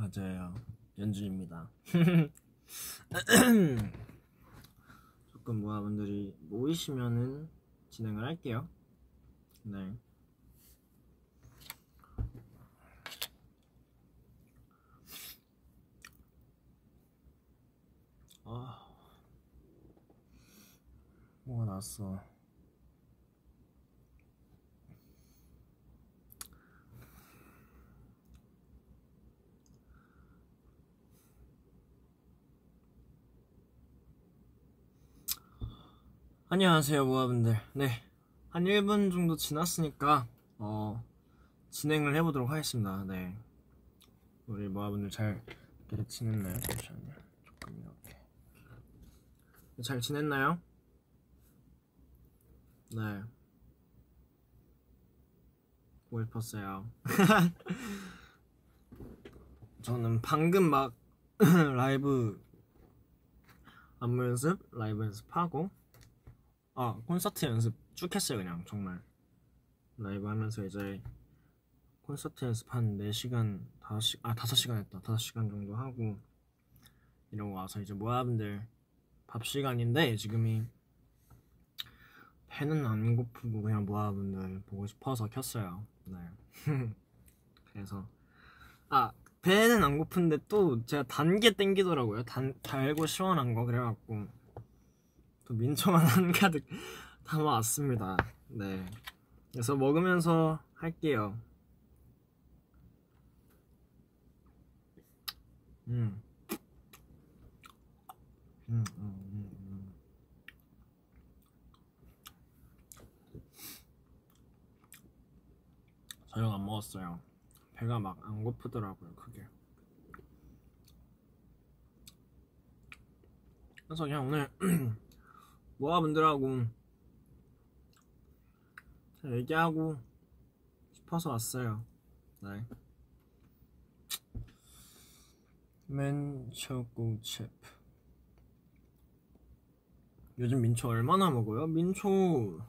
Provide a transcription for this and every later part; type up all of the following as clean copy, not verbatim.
맞아요. 연주입니다. 조금 모아분들이 모이시면은 진행을 할게요. 네. 뭐가 났어. 안녕하세요 모아분들. 네, 한 1분 정도 지났으니까 진행을 해보도록 하겠습니다. 네, 우리 모아분들 잘 지냈나요? 잠시만요. 조금 이렇게 잘 지냈나요? 네, 보고 싶었어요. 저는 방금 막 라이브 안무 연습, 라이브 연습하고 콘서트 연습 쭉 했어요. 그냥 정말 라이브 하면서 이제 콘서트 연습 한 4시간, 5시간 했다. 5시간 정도 하고 이러고 와서 이제 모아분들 밥 시간인데 지금이 배는 안 고프고 그냥 모아분들 보고 싶어서 켰어요. 네. 그래서 배는 안 고픈데 또 제가 단 게 땡기더라고요. 달고 시원한 거. 그래갖고 또 민초만 한가득 담아왔습니다. 네, 그래서 먹으면서 할게요. 저녁 안 먹었어요. 배가 막 안 고프더라고요. 그게. 그래서 그냥 오늘 모아분들하고 얘기하고 싶어서 왔어요. 네. 민초국집. 요즘 민초 얼마나 먹어요? 민초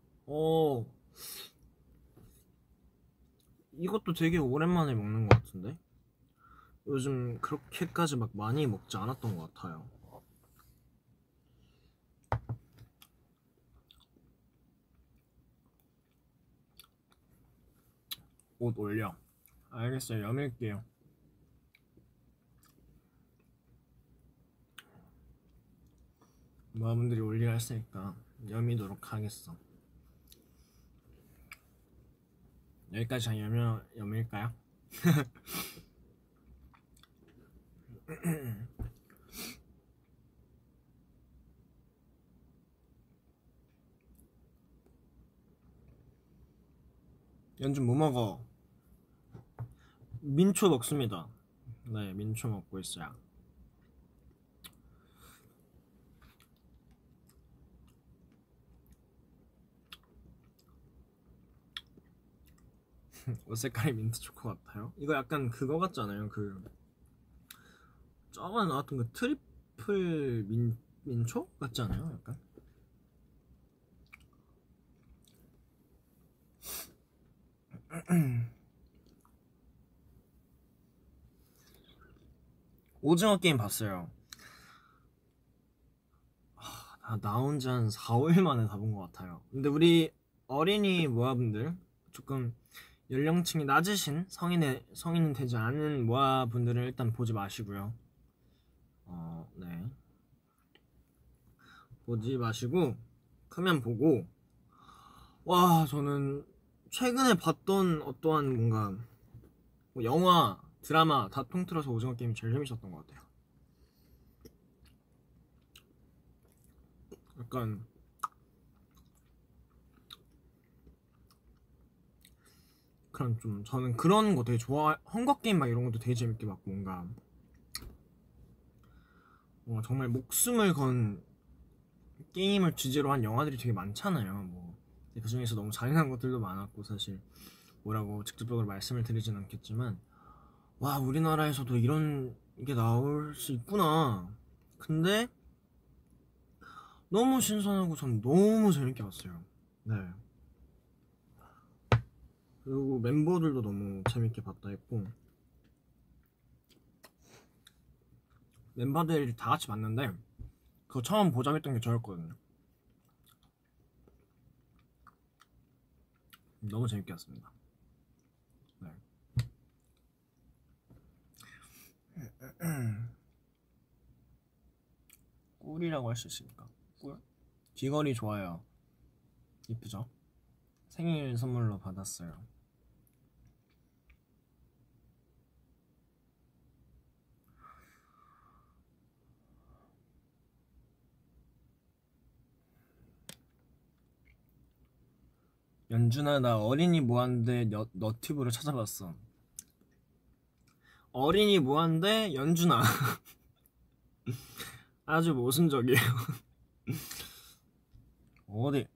이것도 되게 오랜만에 먹는 것 같은데? 요즘 그렇게까지 막 많이 먹지 않았던 것 같아요. 옷 올려. 알겠어요. 여밀게요. 모아분들이 올리라 했으니까 여미도록 하겠어. 여기까지 잘 여밀까요? 연준 뭐 먹어? 민초 먹습니다. 네, 민초 먹고 있어요. 옷 색깔이 민트 초코 같아요? 이거 약간 그거 같지 않아요? 그 저번에 나왔던 그 트리플 민초? 같지 않아요? 약간? 오징어 게임 봤어요. 나온 지 한 4, 5일 만에 다 본 것 같아요. 근데 우리 어린이 모아분들, 조금 연령층이 낮으신 성인이 되지 않은 모아분들은 일단 보지 마시고요. 네, 보지 마시고 크면 보고. 와, 저는 최근에 봤던 어떠한 뭔가 뭐 영화, 드라마 다 통틀어서 오징어 게임이 제일 재밌었던 것 같아요. 약간 그런 좀 저는 그런 거 되게 좋아. 헝거 게임 막 이런 것도 되게 재밌게 봤고 뭔가 정말 목숨을 건 게임을 주제로 한 영화들이 되게 많잖아요. 뭐 그 중에서 너무 잔인한 것들도 많았고 사실 뭐라고 직접적으로 말씀을 드리진 않겠지만 와, 우리나라에서도 이런 게 나올 수 있구나. 근데 너무 신선하고 전 너무 재밌게 봤어요. 네. 그리고 멤버들도 너무 재밌게 봤다 했고 멤버들이 다 같이 봤는데 그거 처음 보자했던 게 저였거든요. 너무 재밌게 봤습니다. 네. 꿀이라고 할 수 있으니까 꿀? 귀걸이 좋아요. 이쁘죠? 생일 선물로 받았어요. 연준아, 나 어린이 무한대 너튜브를 찾아봤어. 어린이 무한대 연준아. 아주 모순적이에요. 어디?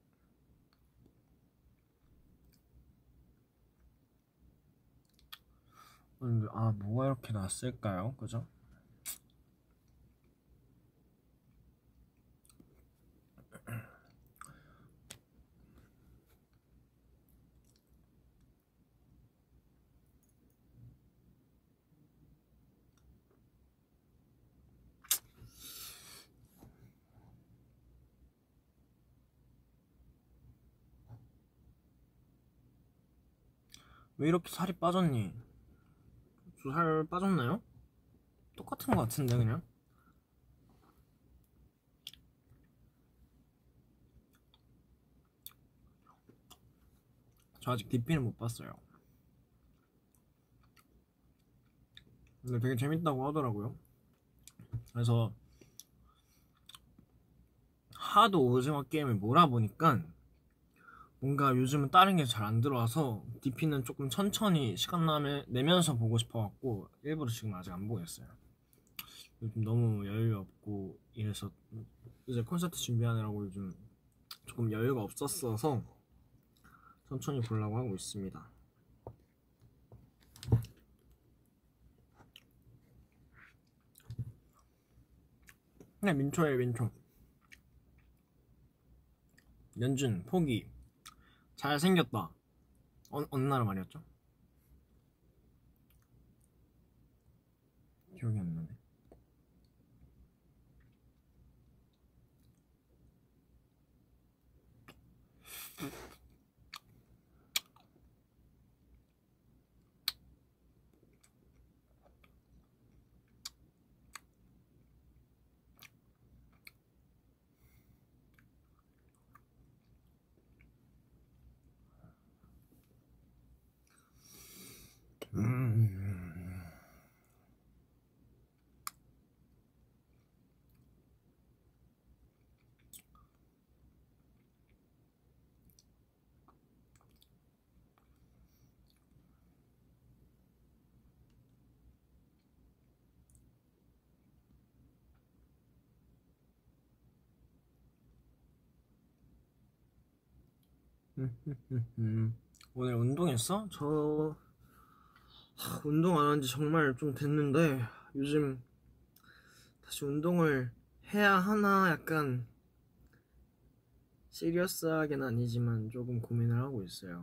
아, 뭐가 이렇게 났을까요? 그죠? 왜 이렇게 살이 빠졌니? 저 살 빠졌나요? 똑같은 것 같은데 그냥? 저 아직 DP는 못 봤어요. 근데 되게 재밌다고 하더라고요. 그래서 하도 오징어 게임을 몰아보니까 뭔가 요즘은 다른 게 잘 안 들어와서 DP는 조금 천천히 시간 내면서 보고 싶어갖고 일부러 지금 아직 안 보고 있어요. 요즘 너무 여유 없고 이래서 이제 콘서트 준비하느라고 요즘 조금 여유가 없었어서 천천히 보려고 하고 있습니다. 네, 민초예요, 민초. 연준, 포기. 잘생겼다. 어느 나라 말이었죠? 기억이 안 나네. 오늘 운동했어? 저 운동 안 한 지 정말 좀 됐는데 요즘 다시 운동을 해야 하나 약간 시리어스하게는 아니지만 조금 고민을 하고 있어요.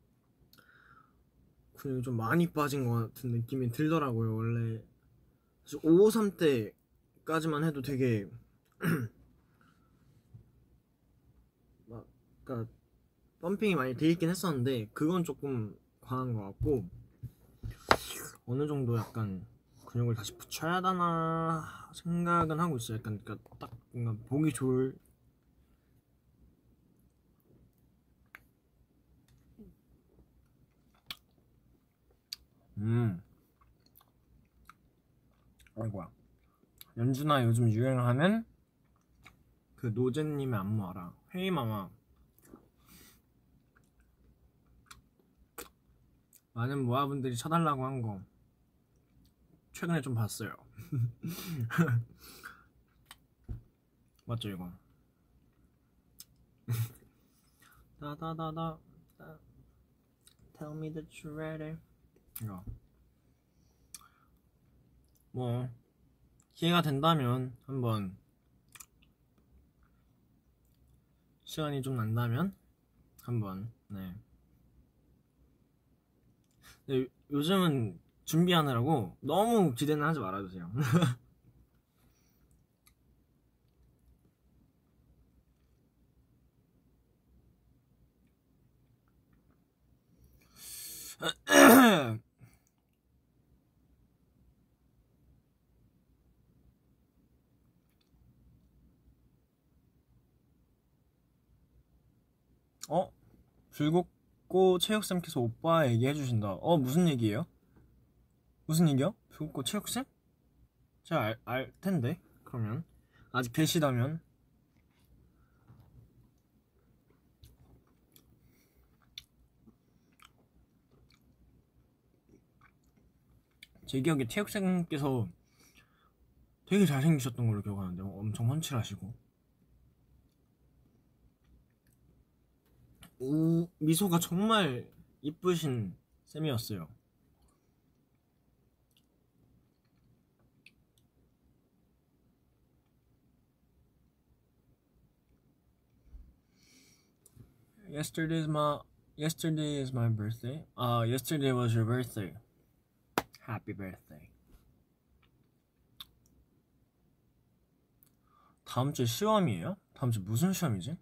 근육이 좀 많이 빠진 것 같은 느낌이 들더라고요. 원래 553 때까지만 해도 되게 막 그러니까 펌핑이 많이 돼 있긴 했었는데 그건 조금 과한 것 같고 어느 정도 약간 근육을 다시 붙여야 하나 생각은 하고 있어요. 약간 그러니까 딱 뭔가 보기 좋을 아이고야. 연준아, 요즘 유행하는 그 노제님의 안무 알아? 헤이마마. 많은 모아분들이 쳐달라고 한 거 최근에 좀 봤어요. 맞죠 이거? 다다다다 Tell me that you're ready. 이거 뭐 기회가 된다면 한번 시간이 좀 난다면 한번 네. 근데 요즘은 준비하느라고 너무 기대는 하지 말아주세요. 불국고 체육쌤께서 오빠 얘기해주신다. 무슨 얘기예요? 무슨 얘기요? 불국고 체육쌤? 제가 알 텐데. 그러면 아직 계시다면. 제 기억에 체육쌤께서 되게 잘생기셨던 걸로 기억하는데 엄청 훤칠하시고 미소가 정말 이쁘신 쌤이었어요. Yesterday is my birthday. Yesterday was your birthday. Happy birthday. 다음 주에 시험이에요? 다음 주 무슨 시험이지?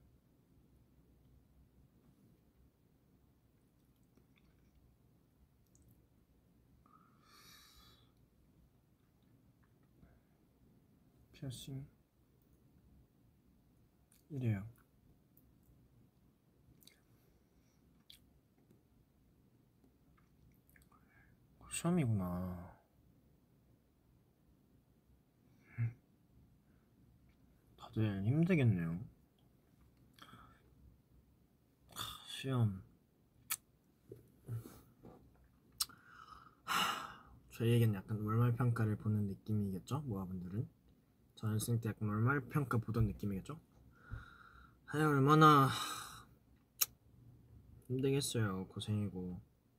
피어싱 이래요. 시험이구나. 다들 힘들겠네요. 시험. 저희에겐 약간 월말평가를 보는 느낌이겠죠? 모아분들은 전생 때 약간 월말평가 보던 느낌이겠죠? 얼마나 힘들겠어요. 고생이고.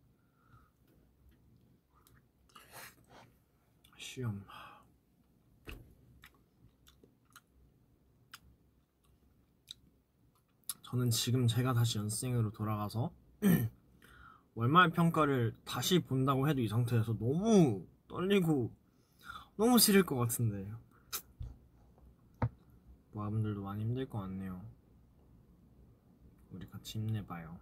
시험. 저는 지금 제가 다시 연습생으로 돌아가서 월말 평가를 다시 본다고 해도 이 상태에서 너무 떨리고 너무 싫을 것 같은데 모아분들도 많이 힘들 것 같네요. 우리 같이 힘내봐요.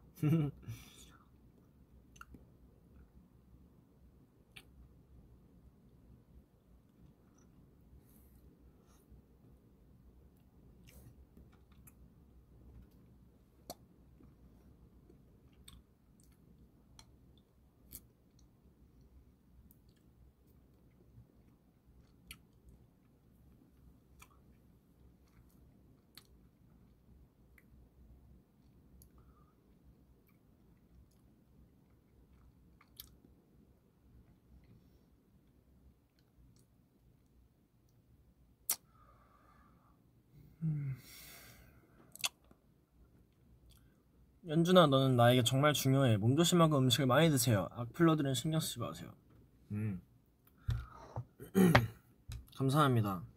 연준아, 너는 나에게 정말 중요해. 몸조심하고 음식을 많이 드세요. 악플러들은 신경 쓰지 마세요. 감사합니다.